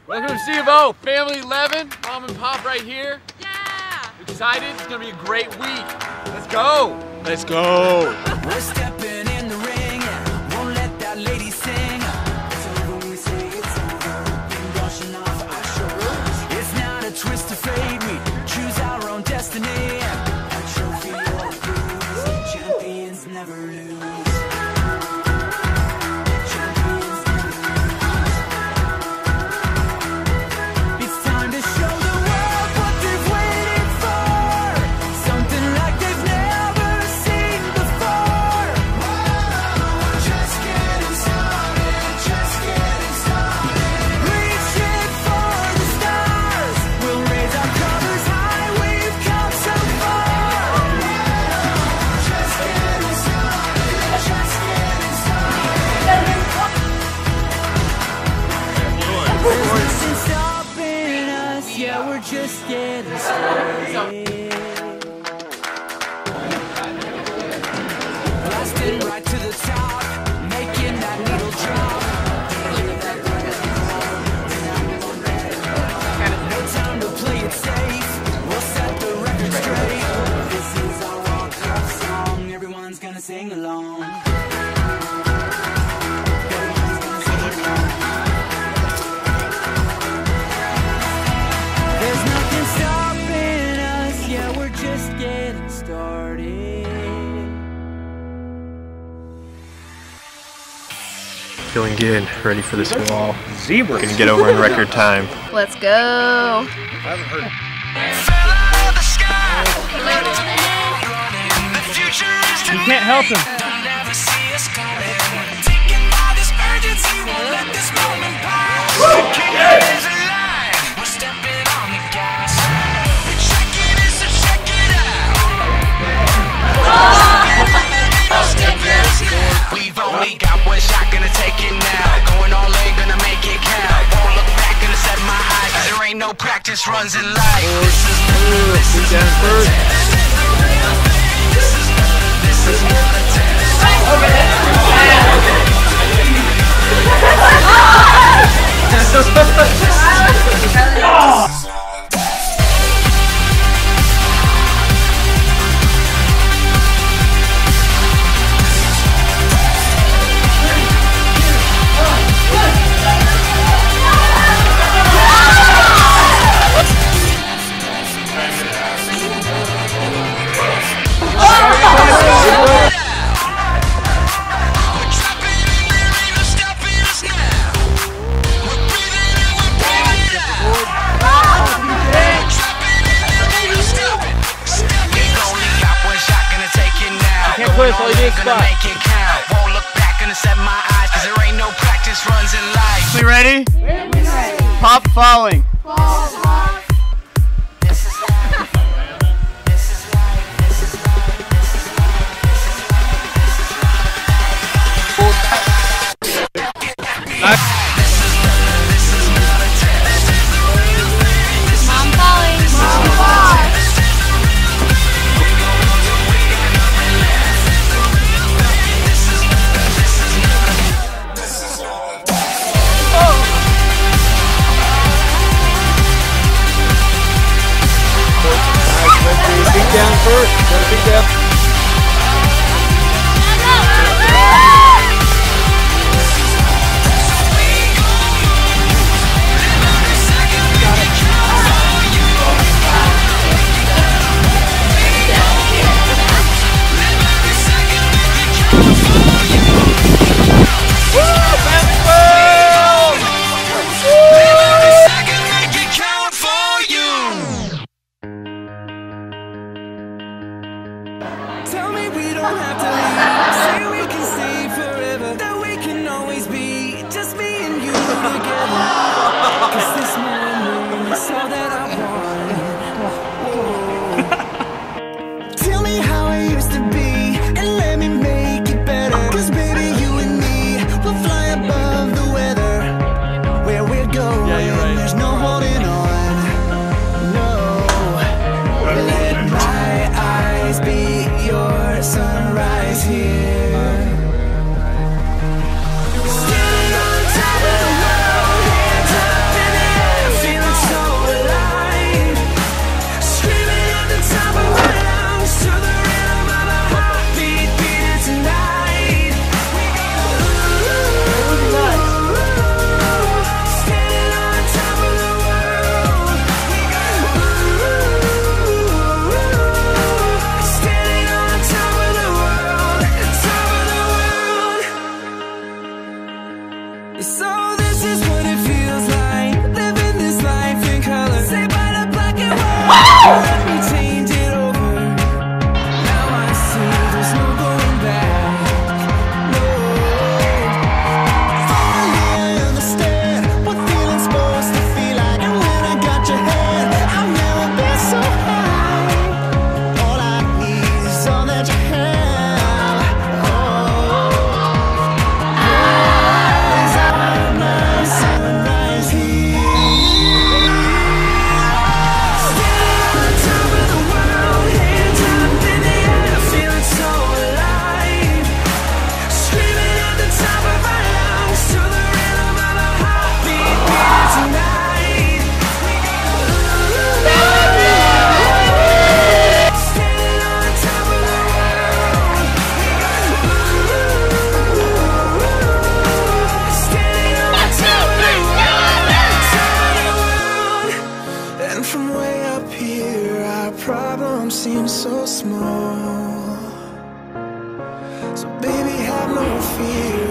Welcome to C of O, Family 11, Mom and Pop right here. Yeah! Excited? It's gonna be a great week. Let's go! Let's go! We're stepping in the ring, won't let that lady sing. It's over when we say it's over. Been brushing off our shoulders. It's not a twist of fate, we choose our own destiny. A trophy or a bruise, champions never lose. Yeah, we're just getting started. Blasting right to the top, making that needle drop. No time to play it safe, we'll set the record straight. This is our World Cup song, everyone's gonna sing along. Just getting started. Feeling good, ready for this wall. Zebra. Gonna get over in record time. Let's go. You can't help him. We've only got one shot, gonna take it now. Going all in, gonna make it count. Won't look back, gonna set my eyes. There ain't no practice runs in life. This is not a test. This is not a test. All you need is spot. Won't look back, gonna set my eyes, 'cause there ain't no practice runs in life. We ready? Pop falling. tainted over. Now I see there's no going back. No. Finally I understand what feeling's supposed to feel like. And when I got your hand, I've never been so high. All I need is all that you have. Sunrise here. Standing on top of the world, hands up in the air, feeling so alive. Screaming at the top of our lungs to the rhythm of our heartbeat beating tonight. Standing on top of the world. Standing on top of the world. And from way up here, our problem seems so small. So baby, have no fear.